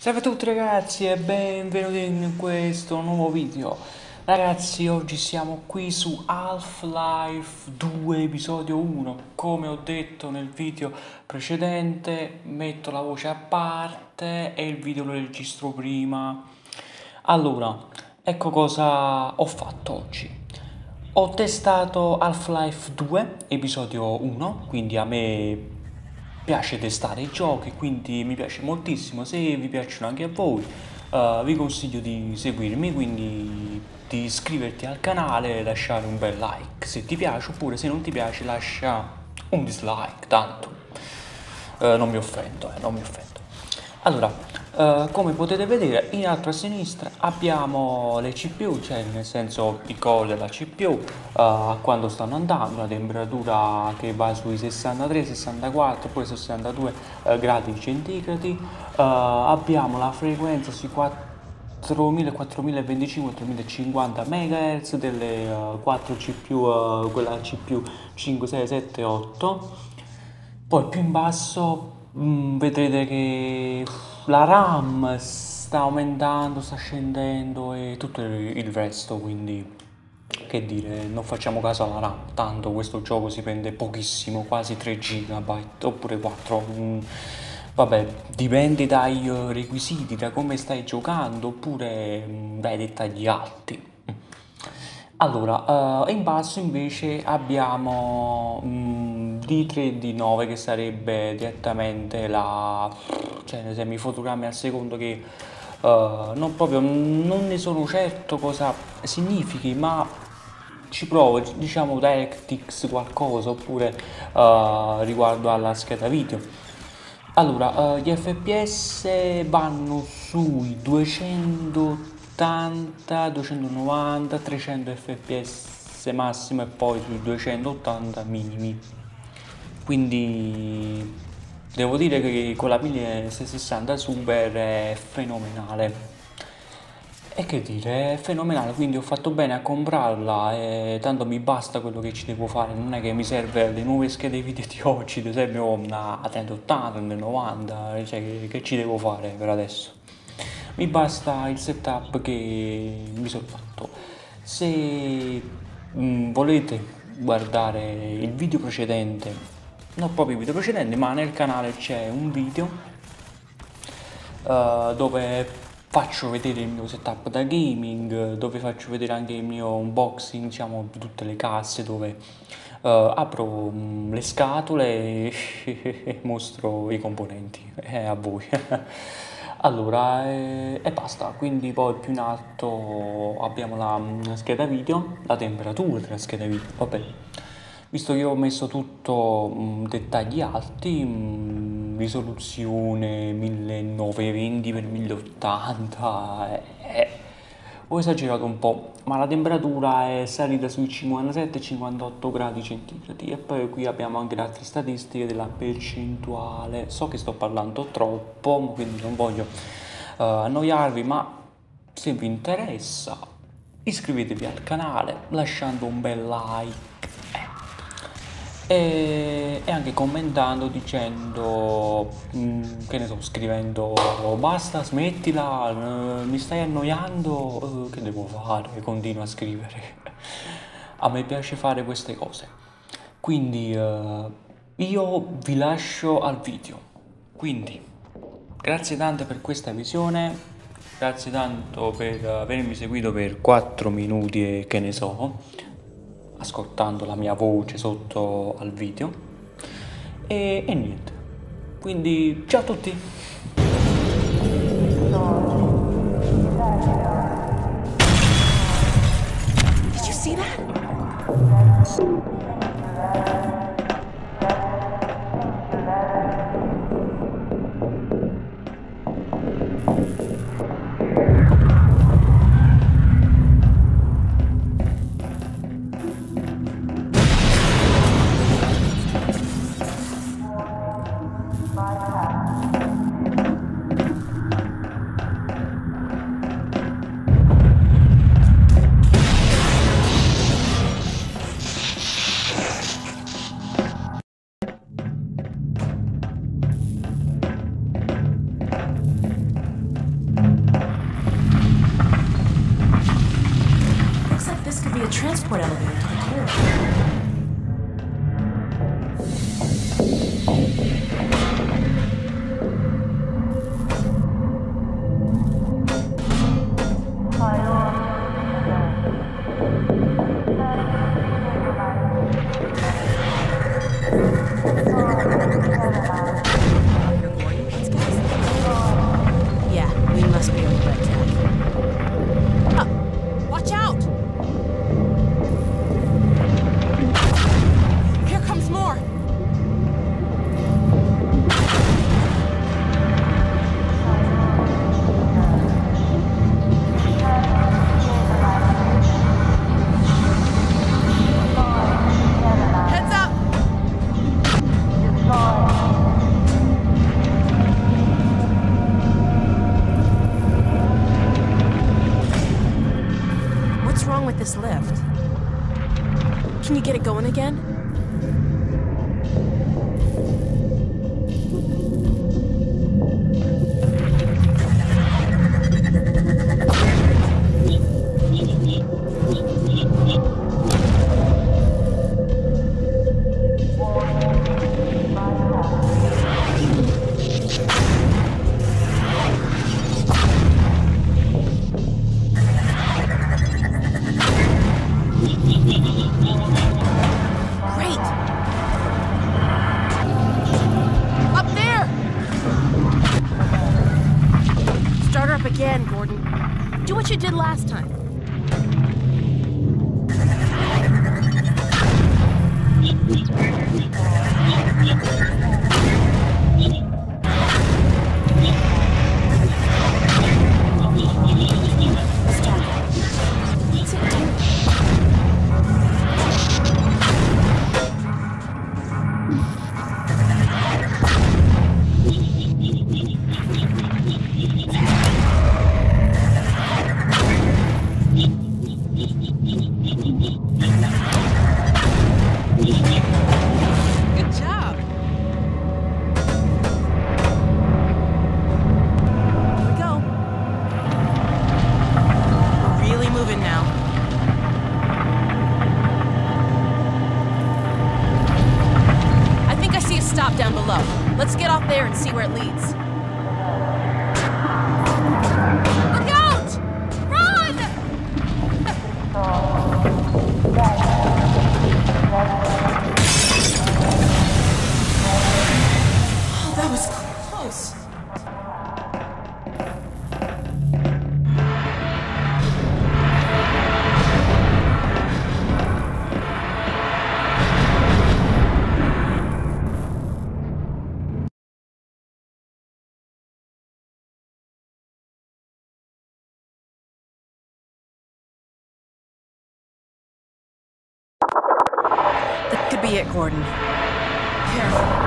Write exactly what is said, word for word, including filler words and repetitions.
Salve a tutti ragazzi e benvenuti in questo nuovo video. Ragazzi, oggi siamo qui su Half-Life due episodio uno. Come ho detto nel video precedente, metto la voce a parte e il video lo registro prima. Allora, ecco cosa ho fatto oggi. Ho testato Half-Life due episodio uno, quindi a me piace testare i giochi, quindi mi piace moltissimo. Se vi piacciono anche a voi, uh, vi consiglio di seguirmi, quindi di iscriverti al canale e lasciare un bel like se ti piace, oppure se non ti piace lascia un dislike, tanto uh, non mi offendo, eh, non mi offendo. Allora, uh, come potete vedere in alto a sinistra abbiamo le C P U, cioè nel senso i core della C P U, uh, quando stanno andando, la temperatura che va sui sessantatré, sessantaquattro, poi sessantadue uh, gradi centigradi, uh, abbiamo la frequenza sui quattromila, quattromilaventicinque, quattromilacinquanta MHz delle uh, quattro C P U, uh, quella C P U cinque, sei, sette, otto, poi più in basso Mm, vedrete che la RAM sta aumentando, sta scendendo e tutto il resto, quindi che dire, non facciamo caso alla RAM, tanto questo gioco si prende pochissimo, quasi tre giga oppure quattro. Mm, vabbè, dipende dai uh, requisiti, da come stai giocando oppure mm, dai dettagli alti. Allora, uh, in basso invece abbiamo mm, D tre e D nove, che sarebbe direttamente la, cioè i fotogrammi al secondo, che uh, non proprio, non ne sono certo cosa significhi, ma ci provo, diciamo DirectX qualcosa, oppure uh, riguardo alla scheda video. Allora, uh, gli F P S vanno sui duecentottanta, duecentonovanta, trecento F P S massimo e poi sui duecentottanta minimi. Quindi devo dire che con la milleseicentosessanta Super è fenomenale. E che dire, è fenomenale, quindi ho fatto bene a comprarla e tanto mi basta quello che ci devo fare, non è che mi serve le nuove schede video di oggi, ad esempio una trenta ottanta, una novanta, cioè che, che ci devo fare per adesso. Mi basta il setup che mi sono fatto. Se mh, volete guardare il video precedente, non proprio il video precedente, ma nel canale c'è un video uh, dove faccio vedere il mio setup da gaming, dove faccio vedere anche il mio unboxing, diciamo, di tutte le casse, dove uh, apro um, le scatole e mostro i componenti eh, a voi. Allora, e, e basta, quindi poi più in alto abbiamo la, la scheda video, la temperatura della scheda video, vabbè. Visto che ho messo tutto mh, dettagli alti, mh, risoluzione millenovecentoventi per mille ottanta, eh, eh, ho esagerato un po', ma la temperatura è salita sui cinquantasette cinquantotto gradi centigradi. E poi qui abbiamo anche le altre statistiche della percentuale. So che sto parlando troppo, quindi non voglio uh, annoiarvi, ma se vi interessa iscrivetevi al canale lasciando un bel like e, e anche commentando, dicendo mh, che ne so, scrivendo basta, smettila, uh, mi stai annoiando, uh, che devo fare? Continua a scrivere. A me piace fare queste cose, quindi uh, io vi lascio al video. Quindi grazie tante per questa visione, grazie tanto per avermi seguito per quattro minuti e che ne so, ascoltando la mia voce sotto al video, e, e niente, quindi ciao a tutti. Did you see that? transport elevator to the core. This lift. Can you get it going again? Again, Gordon. Do what you did last time. Down below. Let's get off there and see where it leads. Look out! Run! Oh, that was close. That could be it, Gordon. Careful.